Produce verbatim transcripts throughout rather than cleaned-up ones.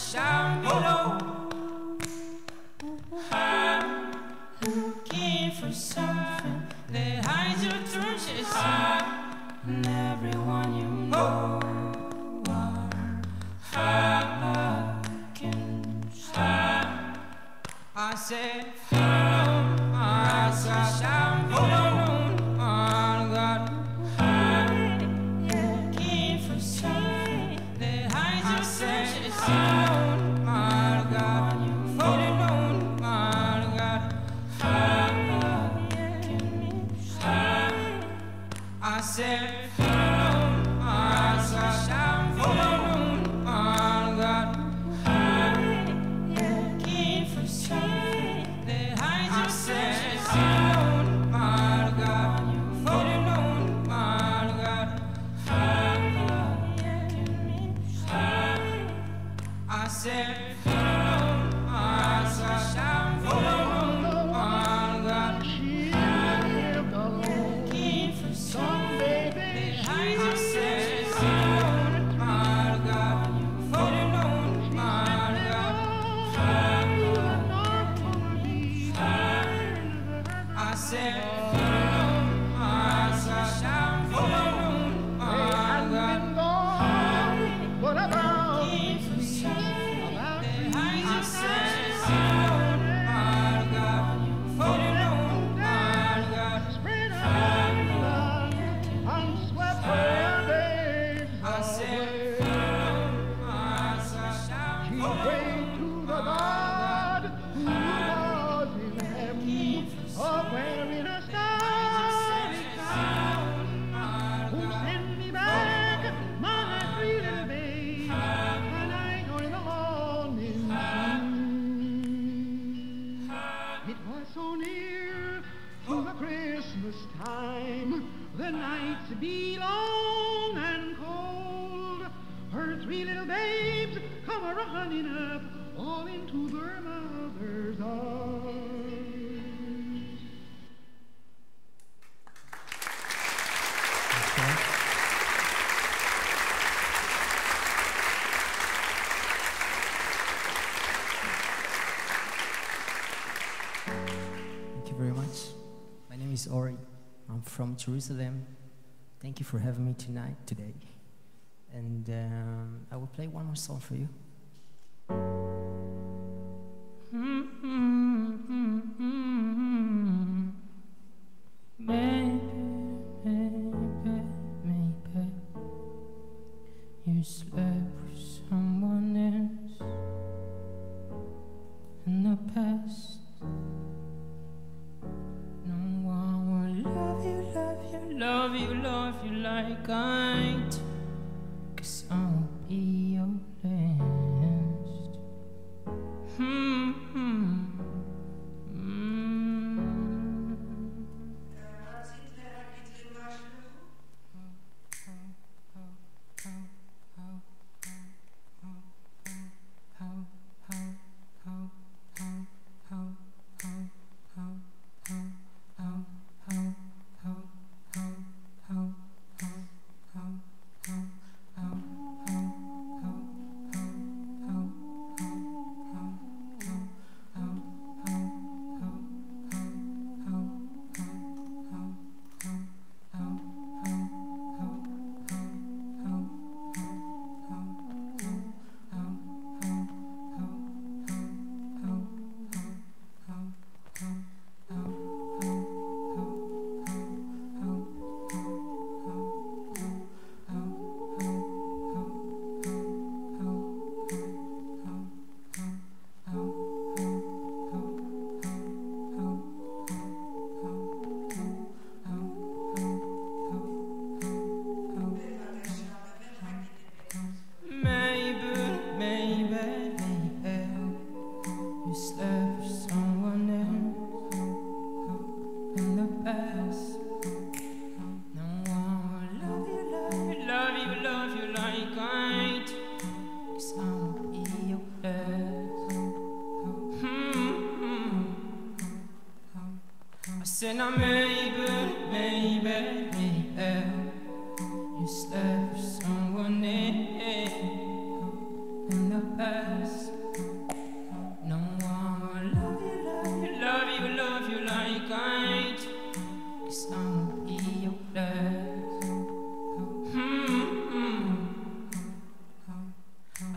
shout below. I'm looking for something that hides your truth. And everyone you know I can stop. I said, I said, shout below. I said, I said, shout for the moon, my God. Looking for something that hides yourself, my God. For the moon, my God. I said, I said, shout for the moon, my God. Looking for something. Christmas time, the nights be long and cold. Her three little babes come a-running up, all into their mother's arms. Thank you very much. My name is Ori. I'm from Jerusalem. Thank you for having me tonight, today. And um, I will play one more song for you. Maybe, maybe, maybe you slept with someone else in the past. Love you, love you like I do, 'cause I'll be your last. Hmm, hmm, hmm. How, how, how, how, how, how, how,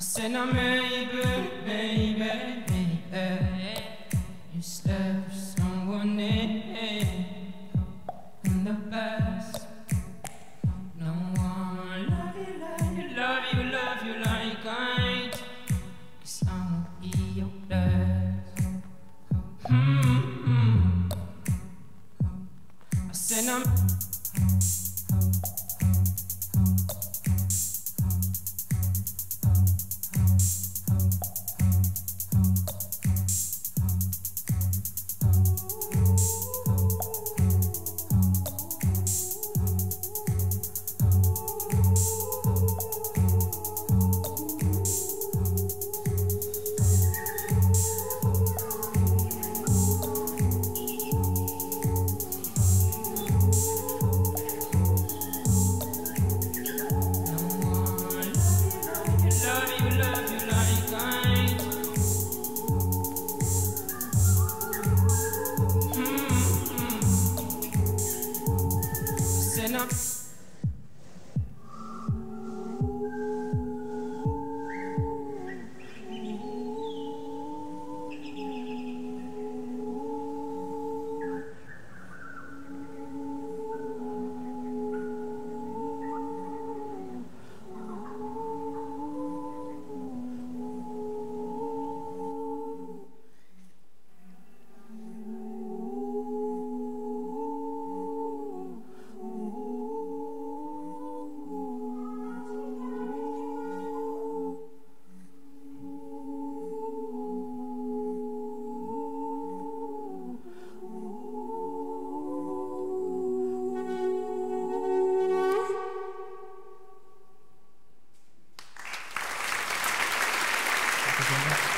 said now maybe, maybe, maybe you slept with someone in the past. No one love you like you, love you, love you like I do. 'Cause I won't be your last. Mm-hmm. I said now up. Thank you very much.